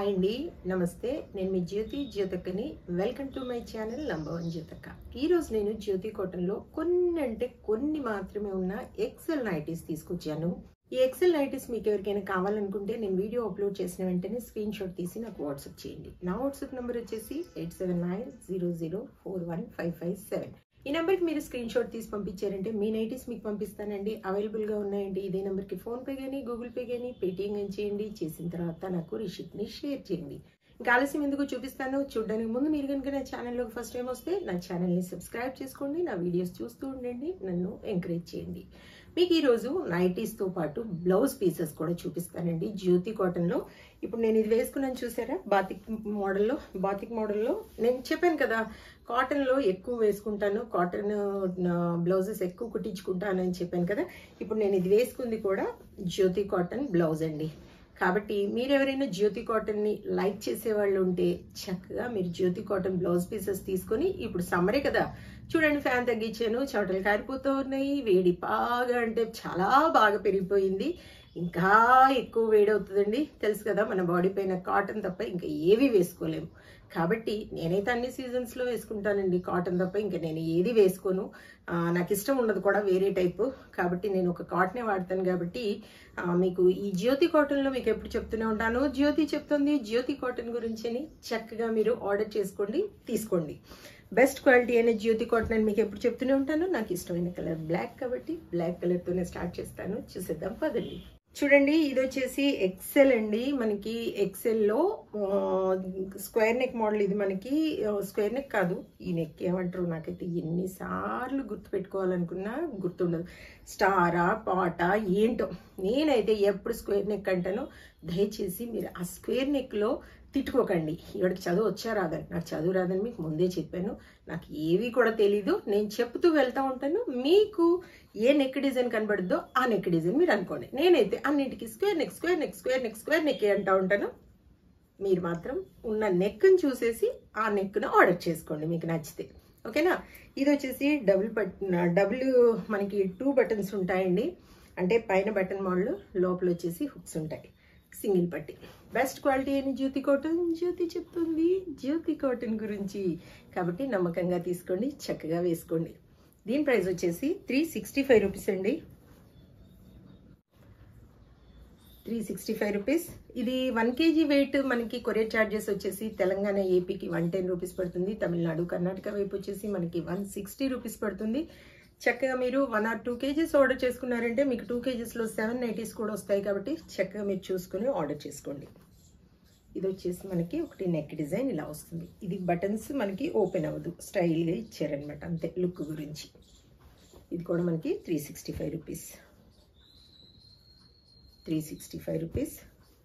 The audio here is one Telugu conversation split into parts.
హాయ్ అండి, నమస్తే. నేను మీ జ్యోతక్కని. Welcome to my channel number 1 Jyothakka. ఈరోజు నేను జ్యోతి కాటన్లో కొన్ని మాత్రమే ఉన్న ఎక్సెల్ నైటీస్ తీసుకొచ్చాను. ఈ ఎక్సెల్ నైటీస్ మీకు ఎవరికైనా కావాలనుకుంటే నేను వీడియో అప్లోడ్ చేసిన వెంటనే స్క్రీన్ షాట్ తీసి నాకు వాట్సాప్ చేయండి. నా వాట్సాప్ నెంబర్ వచ్చేసి 8790041557. ఈ నెంబర్కి మీరు స్క్రీన్ షాట్ తీసి పంపించారంటే మీ నైటీస్ మీకు పంపిస్తానండి. అవైలబుల్గా ఉన్నాయండి. ఇదే నెంబర్కి ఫోన్పే కానీ గూగుల్ పే కానీ పేటీఎం కానీ చేయండి. చేసిన తర్వాత నాకు రిసిప్ట్ని షేర్ చేయండి. ఇంకా ఆలస్యం ఎందుకు చూపిస్తాను. చూడడానికి ముందు మీరు కనుక నా ఛానల్లోకి ఫస్ట్ టైం వస్తే నా ఛానల్ని సబ్స్క్రైబ్ చేసుకోండి. నా వీడియోస్ చూస్తూ ఉండండి, నన్ను ఎంకరేజ్ చేయండి. మీకు ఈరోజు నైటీస్తో పాటు బ్లౌజ్ పీసెస్ కూడా చూపిస్తానండి జ్యోతి కాటన్లో. ఇప్పుడు నేను ఇది వేసుకున్నాను చూసారా, బాతిక్ మోడల్లో నేను చెప్పాను కదా కాటన్లో ఎక్కువ వేసుకుంటాను, కాటన్ బ్లౌజెస్ ఎక్కువ కుట్టించుకుంటాను అని చెప్పాను కదా. ఇప్పుడు నేను ఇది వేసుకుంది కూడా జ్యోతి కాటన్ బ్లౌజ్ అండి. కాబట్టి మీరు ఎవరైనా జ్యోతి కాటన్ని లైక్ చేసేవాళ్ళు ఉంటే చక్కగా మీరు జ్యోతి కాటన్ బ్లౌజ్ పీసెస్ తీసుకొని, ఇప్పుడు సమ్మరే కదా చూడండి, ఫ్యాన్ తగ్గించాను, చెమటలు కారిపోతూ ఉన్నాయి, వేడి బాగా అంటే చాలా బాగా పెరిగిపోయింది, ఇంకా ఎక్కువ వేడి అవుతుందండి. తెలుసు కదా మన బాడీ పైన కాటన్ తప్ప ఇంకా ఏవి వేసుకోలేము. కాబట్టి నేనైతే అన్ని సీజన్స్లో వేసుకుంటానండి కాటన్ తప్ప ఇంకా నేను ఏది వేసుకోను. నాకు ఇష్టం ఉండదు కూడా వేరే టైపు. కాబట్టి నేను ఒక కాటనే వాడతాను. కాబట్టి మీకు ఈ జ్యోతి కాటన్లో మీకు ఎప్పుడు చెప్తూనే ఉంటాను, జ్యోతి చెప్తుంది జ్యోతి కాటన్ గురించి అని. చక్కగా మీరు ఆర్డర్ చేసుకోండి, తీసుకోండి. బెస్ట్ క్వాలిటీ అయిన జ్యోతి కాటన్ అని మీకు ఎప్పుడు చెప్తూనే ఉంటాను. నాకు ఇష్టమైన కలర్ బ్లాక్ కాబట్టి బ్లాక్ కలర్తోనే స్టార్ట్ చేస్తాను. చూసేద్దాం పదండి. చూడండి, ఇది వచ్చేసి ఎక్సెల్ అండి. మనకి ఎక్సెల్లో స్క్వేర్ నెక్ మోడల్. ఇది మనకి స్క్వేర్ నెక్ కాదు, ఈ నెక్ ఏమంటారు నాకైతే ఎన్నిసార్లు గుర్తుపెట్టుకోవాలనుకున్నా గుర్తుండదు. స్టారా పాటా ఏంటో, నేనైతే ఎప్పుడు స్క్వేర్ నెక్ అంటానో దయచేసి మీరు ఆ స్క్వేర్ నెక్లో తిట్టుకోకండి. ఇవాడికి చదువు వచ్చా రాదని, నాకు చదువు రాదని మీకు ముందే చెప్పాను. నాకు ఏవి కూడా తెలీదు, నేను చెప్తూ వెళ్తూ ఉంటాను. మీకు ఏ నెక్ డిజైన్ కనబడుద్దో ఆ నెక్ డిజైన్ మీరు అనుకోండి. నేనైతే అన్నింటికి స్క్వేర్ నెక్ అంటూ ఉంటాను. మీరు మాత్రం ఉన్న నెక్ని చూసేసి ఆ నెక్ను ఆర్డర్ చేసుకోండి మీకు నచ్చితే, ఓకేనా. ఇది వచ్చేసి డబుల్ మనకి 2 బటన్స్ ఉంటాయండి. అంటే పైన బటన్ మోడల్, లోపల వచ్చేసి హుక్స్ ఉంటాయి. సింగిల్ పట్టి. బెస్ట్ క్వాలిటీ అయిన జ్యోతి కాటన్, జ్యోతి చెప్తుంది జ్యోతి కాటన్ గురించి. కాబట్టి నమ్మకంగా తీసుకోండి, చక్కగా వేసుకోండి. దీని ప్రైస్ వచ్చేసి 365 రూపీస్ అండి. 365 రూపీస్. ఇది 1 kg వెయిట్. మనకి కొరియర్ ఛార్జెస్ వచ్చేసి తెలంగాణ ఏపీకి 110 రూపీస్ పడుతుంది. తమిళనాడు కర్ణాటక వైపు వచ్చేసి మనకి 160 రూపీస్ పడుతుంది. చక్కగా మీరు 1 or 2 kgs ఆర్డర్ చేసుకున్నారంటే మీకు 2 kgsలో 7 నైటీస్ కూడా వస్తాయి. కాబట్టి చక్కగా మీరు చూసుకుని ఆర్డర్ చేసుకోండి. ఇది వచ్చేసి మనకి ఒకటి నెక్ డిజైన్ ఇలా వస్తుంది. ఇది బటన్స్ మనకి ఓపెన్ అవ్వదు, స్టైల్గా ఇచ్చారనమాట, అంతే లుక్ గురించి. ఇది కూడా మనకి 365 రూపీస్. 365 రూపీస్.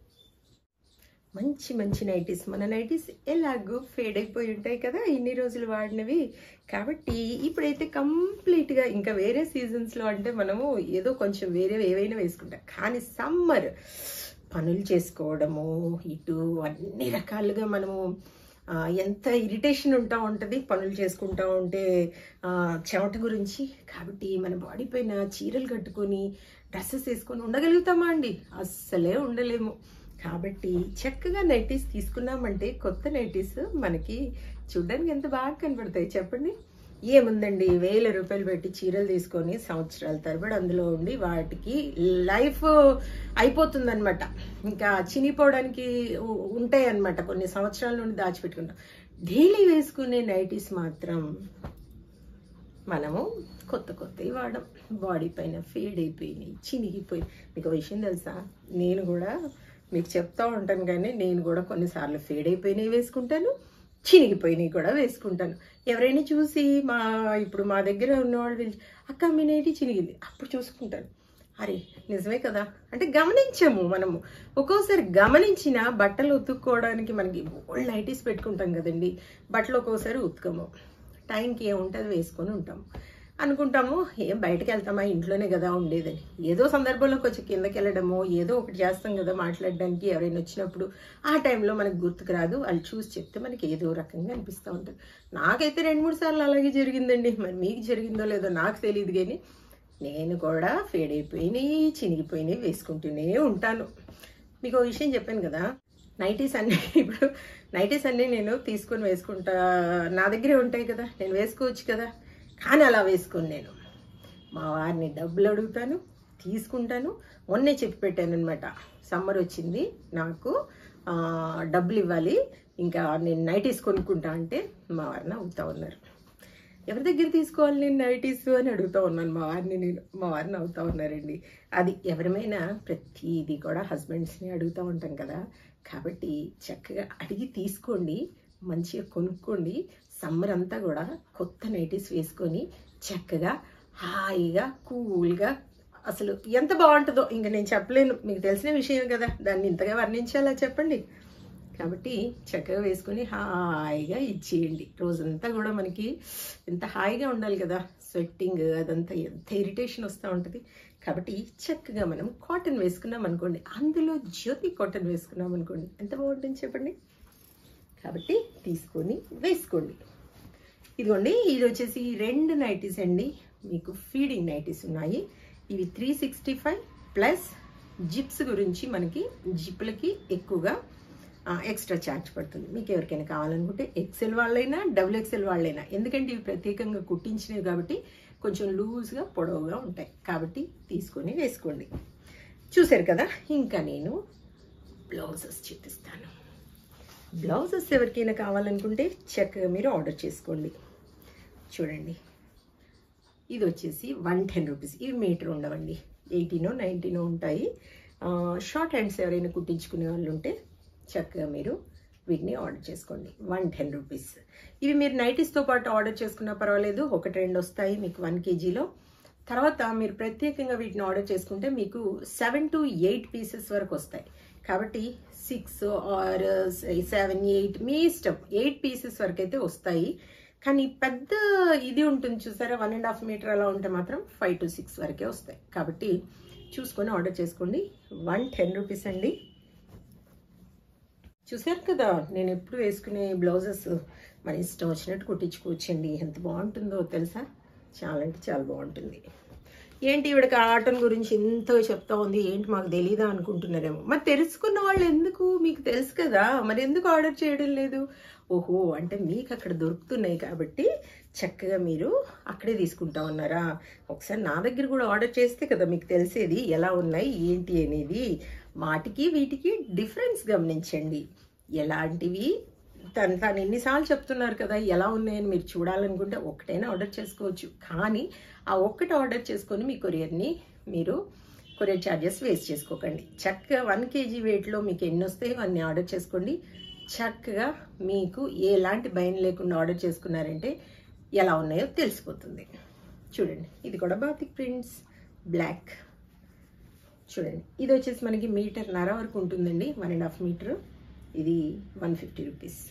మంచి నైటీస్. మన నైటీస్ ఎలాగో ఫేడ్ అయిపోయి ఉంటాయి కదా ఇన్ని రోజులు వాడినవి. కాబట్టి ఇప్పుడైతే కంప్లీట్గా ఇంకా వేరే సీజన్స్లో అంటే మనము ఏదో కొంచెం వేరే ఏవైనా వేసుకుంటాం. కానీ సమ్మర్ పనులు చేసుకోవడము, ఇటు అన్ని రకాలుగా మనము ఎంత ఇరిటేషన్ ఉంటుంది పనులు చేసుకుంటూ ఉంటే చెమట గురించి. కాబట్టి మన బాడీ పైన చీరలు కట్టుకొని డ్రెస్సెస్ వేసుకొని ఉండగలుగుతామా అండి? అస్సలే ఉండలేము. కాబట్టి చక్కగా నైటీస్ తీసుకున్నామంటే కొత్త నైటీస్ మనకి చూడడానికి ఎంత బాగా కనబడతాయి చెప్పండి. ఏముందండి, 1000 రూపాయలు పెట్టి చీరలు తీసుకొని సంవత్సరాల తరబడి అందులో ఉండి వాటికి లైఫ్ అయిపోతుందన్నమాట. ఇంకా చినిపోవడానికి ఉంటాయి అన్నమాట. కొన్ని సంవత్సరాల నుండి దాచిపెట్టుకుంటాం. డైలీ వేసుకునే నైటీస్ మాత్రం మనము కొత్తవి వాడడం. బాడీ పైన ఫేడ్ అయిపోయినాయి, చినిగిపోయి. మీకు విషయం తెలుసా, నేను కూడా మీకు చెప్తా ఉంటాను కానీ నేను కూడా కొన్నిసార్లు ఫేడ్ అయిపోయినవి వేసుకుంటాను, చినిగిపోయినవి కూడా వేసుకుంటాను. ఎవరైనా చూసి ఇప్పుడు మా దగ్గర ఉన్నవాళ్ళు వెళ్ళి అక్క మీ నైటీ చినిగింది, అప్పుడు చూసుకుంటాను, అరే నిజమే కదా అంటే గమనించాము మనము. ఒక్కోసారి గమనించిన బట్టలు ఉతుక్కోవడానికి మనకి ఓల్డ్ నైటీస్ పెట్టుకుంటాం కదండి, బట్టలు ఒక్కోసారి ఉతుకము, టైంకి ఏముంటుంది వేసుకొని ఉంటాము. అనుకుంటాము ఏం బయటకు వెళ్తామా, ఇంట్లోనే కదా ఉండేదని. ఏదో సందర్భంలో కొంచెం కిందకి వెళ్ళడమో ఏదో ఒకటి చేస్తాం కదా మాట్లాడడానికి. ఎవరైనా వచ్చినప్పుడు ఆ టైంలో మనకు గుర్తుకు రాదు, వాళ్ళు చూసి చెప్తే మనకి ఏదో రకంగా అనిపిస్తూ ఉంటుంది. నాకైతే 2-3 సార్లు అలాగే జరిగిందండి. మరి మీకు జరిగిందో లేదో నాకు తెలియదు కానీ నేను కూడా ఫేడ్ అయిపోయినాయి, చినిగిపోయినాయి వేసుకుంటూనే ఉంటాను. మీకు ఒక విషయం చెప్పాను కదా, నైటీస్ అన్నీ ఇప్పుడు నైటీస్ అన్నీ నేను తీసుకొని వేసుకుంటా, నా దగ్గరే ఉంటాయి కదా, నేను వేసుకోవచ్చు కదా. కానీ అలా వేసుకొని నేను మా వారిని డబ్బులు అడుగుతాను, తీసుకుంటాను. మొన్నే చెప్పి పెట్టాను అనమాట, సమ్మర్ వచ్చింది, నాకు డబ్బులు ఇవ్వాలి, ఇంకా నేను నైటీస్ కొనుక్కుంటా అంటే మా వారిని అవుతా ఉన్నారు. ఎవరి దగ్గర తీసుకోవాలి నేను నైటీస్ అని అడుగుతూ ఉన్నాను మా వారిని అవుతా ఉన్నారండి. అది ఎవరమైనా ప్రతిదీ కూడా హస్బెండ్స్ని అడుగుతూ ఉంటాం కదా. కాబట్టి చక్కగా అడిగి తీసుకోండి, మంచిగా కొనుక్కోండి. సమ్మర్ అంతా కూడా కొత్త నైటీస్ వేసుకొని చక్కగా హాయిగా కూల్గా, అసలు ఎంత బాగుంటుందో ఇంకా నేను చెప్పలేను, మీకు తెలిసిన విషయం కదా, దాన్ని ఇంతగా వర్ణించాలా చెప్పండి. కాబట్టి చక్కగా వేసుకొని హాయిగా ఇచ్చేయండి. రోజంతా కూడా మనకి ఎంత హాయిగా ఉండాలి కదా, స్వెట్టింగ్ అదంతా ఎంత ఇరిటేషన్ వస్తూ ఉంటుంది. కాబట్టి చక్కగా మనం కాటన్ వేసుకున్నాం అనుకోండి, అందులో జ్యోతి కాటన్ వేసుకున్నాం అనుకోండి, ఎంత బాగుంటుంది చెప్పండి. కాబట్టి తీసుకొని వేసుకోండి. ఇదిగోండి, ఇది వచ్చేసి 2 నైటీస్ అండి, మీకు ఫీడింగ్ నైటీస్ ఉన్నాయి. ఇవి 365 ప్లస్ జిప్స్ గురించి మనకి జిప్లకి ఎక్కువగా ఎక్స్ట్రా ఛార్జ్ పడుతుంది. మీకు ఎవరికైనా కావాలనుకుంటే ఎక్సెల్ వాళ్ళైనా XXL వాళ్ళైనా, ఎందుకంటే ఇవి ప్రత్యేకంగా కుట్టించినవి కాబట్టి కొంచెం లూజ్గా పొడవుగా ఉంటాయి. కాబట్టి తీసుకొని వేసుకోండి. చూసారు కదా, ఇంకా నేను బ్లౌజెస్ చూపిస్తాను. బ్లౌజెస్ ఎవరికైనా కావాలనుకుంటే చక్కగా మీరు ఆర్డర్ చేసుకోండి. చూడండి, ఇది వచ్చేసి 110 రూపీస్. ఇవి మీటర్ ఉండవండి, 18 19 ఉంటాయి. షార్ట్ హ్యాండ్స్ ఎవరైనా కుట్టించుకునే వాళ్ళు ఉంటే చక్కగా మీరు వీటిని ఆర్డర్ చేసుకోండి. 110 రూపీస్. ఇవి మీరు నైటీస్తో పాటు ఆర్డర్ చేసుకున్నా పర్వాలేదు, 1-2 వస్తాయి మీకు 1 kgలో. తర్వాత మీరు ప్రత్యేకంగా వీటిని ఆర్డర్ చేసుకుంటే మీకు 7 to 8 పీసెస్ వరకు వస్తాయి. కాబట్టి 6 or 7 8 మీ ఇష్టం, 8 పీసెస్ వరకు అయితే వస్తాయి. కానీ పెద్ద ఇది ఉంటుంది చూసారా, 1.5 మీటర్ అలా ఉంటే మాత్రం 5 to 6 వరకే వస్తాయి. కాబట్టి చూసుకొని ఆర్డర్ చేసుకోండి. 110 రూపీస్ అండి. చూసారు కదా, నేను ఎప్పుడు వేసుకునే బ్లౌజెస్ మన ఇష్టం వచ్చినట్టు కుట్టించుకోవచ్చండి. ఎంత బాగుంటుందో తెలుసా, చాలా అంటే చాలా బాగుంటుంది. ఏంటి ఈవిడ కాటన్ గురించి ఎంతో చెప్తా ఉంది, ఏంటి మాకు తెలీదా అనుకుంటున్నారేమో. మరి తెలుసుకున్న వాళ్ళు ఎందుకు, మీకు తెలుసు కదా, మరి ఎందుకు ఆర్డర్ చేయడం లేదు? ఓహో, అంటే మీకు అక్కడ దొరుకుతున్నాయి కాబట్టి చక్కగా మీరు అక్కడే తీసుకుంటా ఉన్నారా. ఒకసారి నా దగ్గర కూడా ఆర్డర్ చేస్తే కదా మీకు తెలిసేది ఎలా ఉన్నాయి ఏంటి అనేది. వాటికి వీటికి డిఫరెన్స్ గమనించండి. ఎలాంటివి తను ఎన్నిసార్లు చెప్తున్నారు కదా, ఎలా ఉన్నాయని మీరు చూడాలనుకుంటే ఒకటైనా ఆర్డర్ చేసుకోవచ్చు. కానీ ఆ ఒక్కటి ఆర్డర్ చేసుకొని మీ కొరియర్ని మీరు కొరియర్ ఛార్జెస్ వేస్ట్ చేసుకోకండి. చక్కగా 1 kg వెయిట్లో మీకు ఎన్ని వస్తాయో అన్ని ఆర్డర్ చేసుకోండి. చక్కగా మీకు ఎలాంటి భయం లేకుండా ఆర్డర్ చేసుకున్నారంటే ఎలా ఉన్నాయో తెలిసిపోతుంది. చూడండి, ఇది కూడా బాతిక్ ప్రింట్స్ బ్లాక్. చూడండి, ఇది వచ్చేసి మనకి 1.5 మీటర్ వరకు ఉంటుందండి, 1.5 మీటర్. ఇది 150 రూపీస్.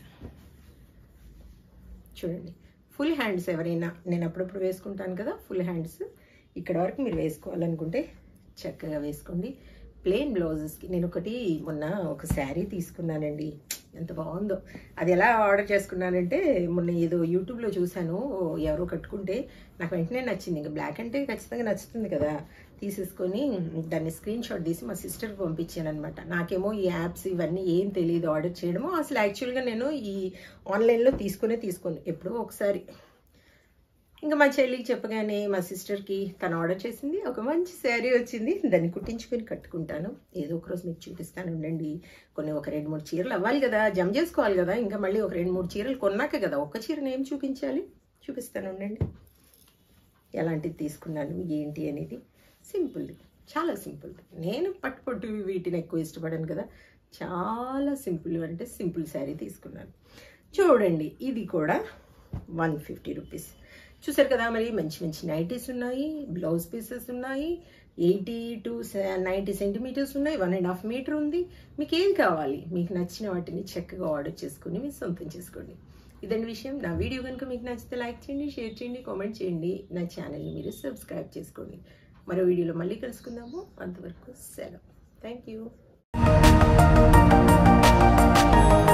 చూడండి, ఫుల్ హ్యాండ్స్ ఎవరైనా, నేను అప్పుడప్పుడు వేసుకుంటాను కదా ఫుల్ హ్యాండ్స్, ఇక్కడ వరకు మీరు వేసుకోవాలనుకుంటే చక్కగా వేసుకోండి. ప్లెయిన్ బ్లౌజెస్కి నేను మొన్న ఒక శారీ తీసుకున్నానండి, ఎంత బాగుందో. అది ఎలా ఆర్డర్ చేసుకున్నానంటే మొన్న ఏదో యూట్యూబ్లో చూశాను, ఎవరో కట్టుకుంటే నాకు వెంటనే నచ్చింది. ఇంకా బ్లాక్ అంటే ఖచ్చితంగా నచ్చుతుంది కదా, తీసేసుకొని దాన్ని స్క్రీన్ షాట్ తీసి మా సిస్టర్కి పంపించాను అనమాట. నాకేమో ఈ యాప్స్ ఇవన్నీ ఏం తెలియదు ఆర్డర్ చేయడము. అసలు యాక్చువల్గా నేను ఈ ఆన్లైన్లో తీసుకోను ఎప్పుడో ఒకసారి. ఇంకా మా చెల్లికి చెప్పగానే మా సిస్టర్కి తను ఆర్డర్ చేసింది, ఒక మంచి శారీ వచ్చింది, దాన్ని కుట్టించుకొని కట్టుకుంటాను. ఏదో ఒక రోజు మీకు చూపిస్తాను ఉండండి. ఒక 2-3 చీరలు అవ్వాలి కదా, జమ చేసుకోవాలి కదా, ఇంకా మళ్ళీ ఒక 2-3 చీరలు కొన్నాక కదా ఒక్క చీరను ఏం చూపించాలి, చూపిస్తాను ఉండండి ఎలాంటిది తీసుకున్నాను ఏంటి అనేది. సింపుల్, చాలా సింపుల్. నేను పట్టు వీటిని ఎక్కువ ఇష్టపడాను కదా, చాలా సింపుల్ అంటే సింపుల్ శారీ తీసుకున్నాను. చూడండి, ఇది కూడా 150 రూపీస్. చూసారు కదా, మరి మంచి మంచి నైటీస్ ఉన్నాయి, బ్లౌజ్ పీసెస్ ఉన్నాయి, 80 to 90 సెంటీమీటర్స్ ఉన్నాయి, 1.5 మీటర్ ఉంది. మీకు ఏం కావాలి, మీకు నచ్చిన వాటిని చక్కగా ఆర్డర్ చేసుకుని మీరు సొంతం చేసుకోండి. ఇదండి విషయం. నా వీడియో కనుక మీకు నచ్చితే లైక్ చేయండి, షేర్ చేయండి, కామెంట్ చేయండి. నా ఛానల్ని మీరు సబ్స్క్రైబ్ చేసుకోండి. మరో వీడియోలో మళ్ళీ కలుసుకుందాము. అంతవరకు సెలవు. Thank you.